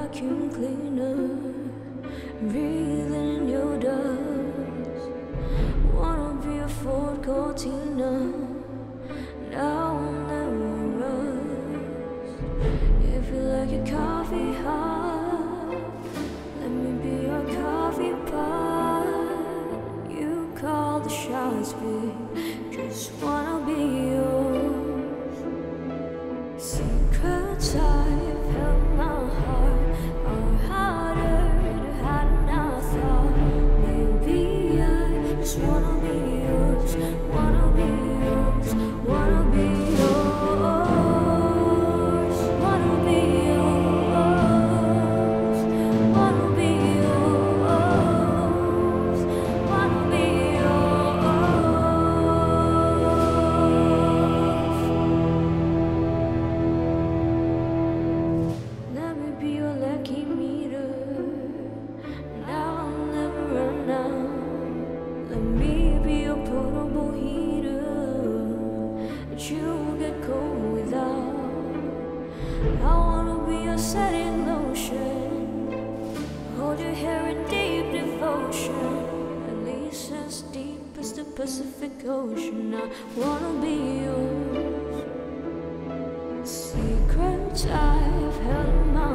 vacuum cleaner, breathing in your dust. Wanna be a Ford Cortina, now I'll never rust. If you like your coffee hot, let me be your coffee pot. You call the shots, babe, just wanna be yours. Secrets I've held in my heart are harder to hide than I thought. Maybe I just wanna be yours, wanna be yours, wanna be yours, wanna be yours, wanna be yours, wanna be yours. Let me be your lucky meter, now I'll never run out. Let me be your portable heater that you won't get cold without. I wanna be your setting lotion, hold your hair in deep devotion, at least as deep as the Pacific Ocean. I wanna be yours. Secrets I've held in my